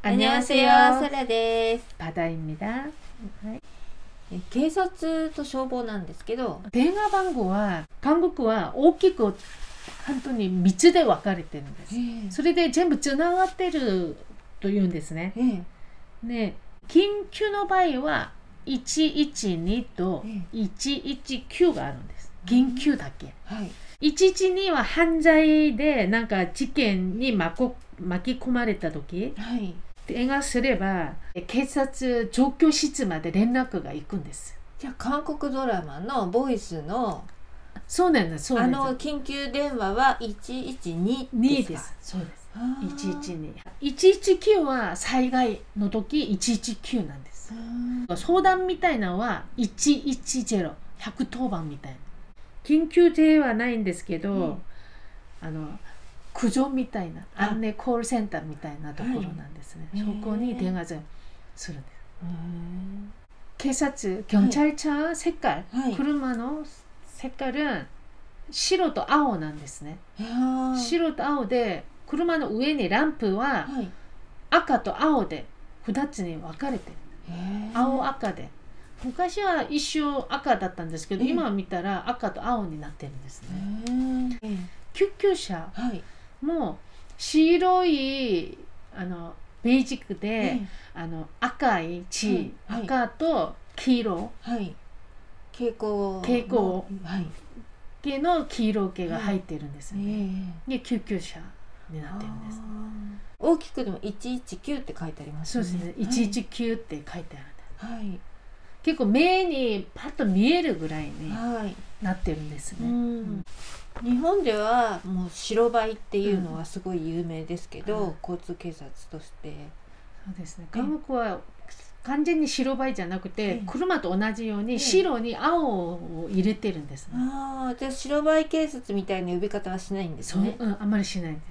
안녕하세요. 세라です。 바다입니다. 警察と消防なんですけど、 電話番号は韓国は大きく本当に3つで分かれてるんです。それで全部つながってるというんですね。で、緊急の場合は112と119があるんです。緊急だけ。112は犯罪でなんか事件に巻き込まれた時、電話すれば警察状況室まで連絡が行くんです。 じゃあ韓国ドラマのボイスのそうなんです。そうなんです。 緊急電話は112ですか？ そうです。112。119は災害の時119なんです。相談みたいなのは110、110番みたいな。緊急ではないんですけど、苦情みたいな安寧コールセンターみたいなところなんですね。そこに電話するんです。警察、경찰차 색깔、車の색깔은白と青なんですね。白と青で、車の上にランプは赤と青で2つに分かれてる。青赤で。昔は一瞬赤だったんですけど、今見たら赤と青になってるんですね。救急車も白いベージックで、赤い血、赤と黄色、蛍光系の黄色系が入ってるんですね。で救急車になってるんです。 大きくでも119って書いてありますね。 そうですね。119って書いてあるんです。結構目にパッと見えるぐらいになってるんですね。 日本ではもう白バイっていうのはすごい有名ですけど、交通警察として。 そうですね。韓国は完全に白バイじゃなくて、車と同じように白に青を入れてるんですね。 じゃあ白バイ警察みたいな呼び方はしないんですね。 あんまりしないんです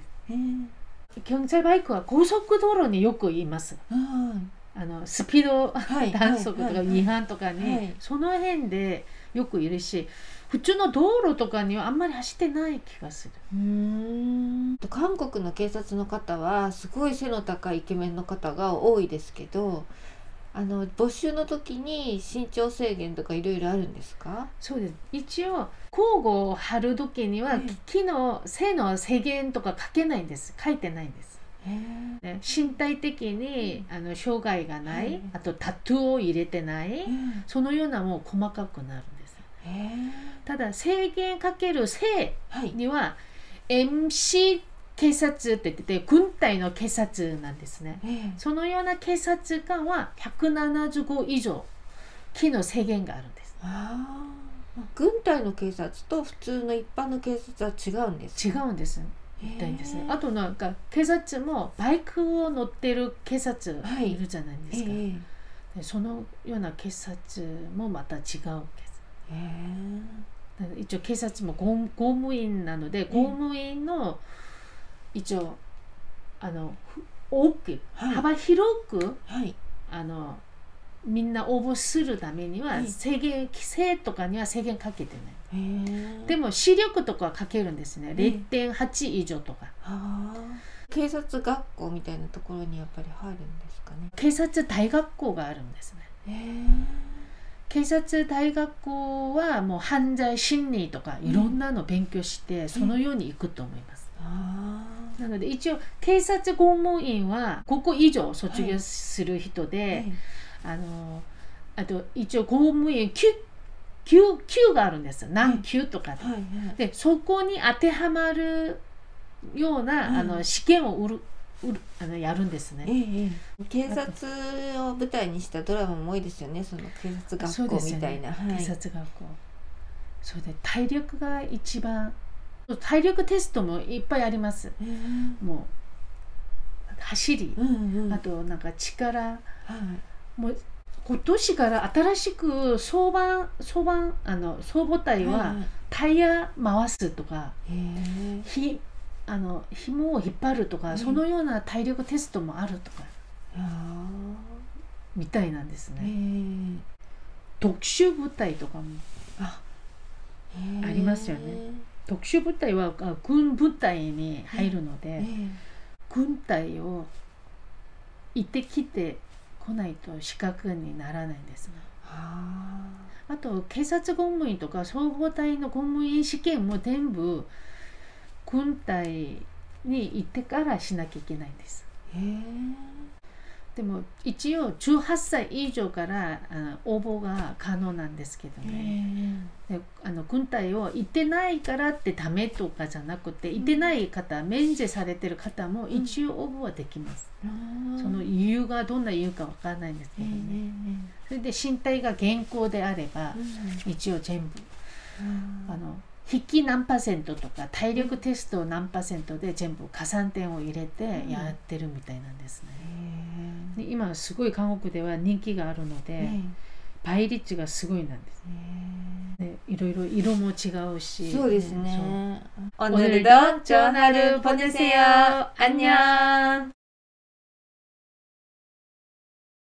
。경찰バイクは高速道路によくいます。スピード단속とか違反とかにその辺でよくいるし、普通の道路とかにはあんまり走ってない気がする。 韓国の警察の方はすごい背の高いイケメンの方が多いですけど、募集の時に身長制限とかいろいろあるんですか？ そうです。一応交互を貼る時には背の制限とか書けないんです。書いてないんです。身体的に障害がない、あとタトゥーを入れてない、そのようなもう細かくなるんです。ただ制限かける性には、MC 警察って言ってて軍隊の警察なんですね。そのような警察官は175以上機の制限があるんです。 軍隊の警察と普通の一般の警察は違うんですか？ 違うんです。ですね。あとなんか警察もバイクを乗ってる警察いるじゃないですか。そのような警察もまた違う警察。一応警察も公務員なので、公務員の一応多く幅広くみんな応募するためには規制とかには制限かけてない。でも視力とかかけるんですね。0.8 以上とか。 警察学校みたいなところにやっぱり入るんですかね。 警察大学校があるんですね。警察大学校はもう犯罪心理とかいろんなの勉強してそのように行くと思います。なので一応警察公務員は5個以上卒業する人で、あと一応公務員級があるんです。何級とかで、そこに当てはまるような試験をやるんですね。 警察を舞台にしたドラマも多いですよね。その警察学校みたいな。 警察学校。それで体力が一番、体力テストもいっぱいあります。もう走り、あとなんか力、もう今年から新しく走馬隊はタイヤ回すとか、紐を引っ張るとか、そのような体力テストもあるとかみたいなんですね。特殊部隊とかもありますよね。特殊部隊は軍部隊に入るので、軍隊を行ってきてこないと資格にならないんですね。あと警察公務員とか消防隊の公務員試験も全部軍隊に行ってからしなきゃいけないんです。でも一応18歳以上から応募が可能なんですけどね。で軍隊を行ってないからってダメとかじゃなくて、行ってない方、免除されてる方も一応応募はできます。その理由がどんな理由かわからないんですけどね。それで身体が健康であれば、一応全部筆記何%とか体力テスト何%で全部加算点を入れてやってるみたいなんですね。で今すごい韓国では人気があるので、倍率がすごいなんです。でいろいろ色も違うし。 そうですね。오늘도 좋은 하루 보내세요. 안녕.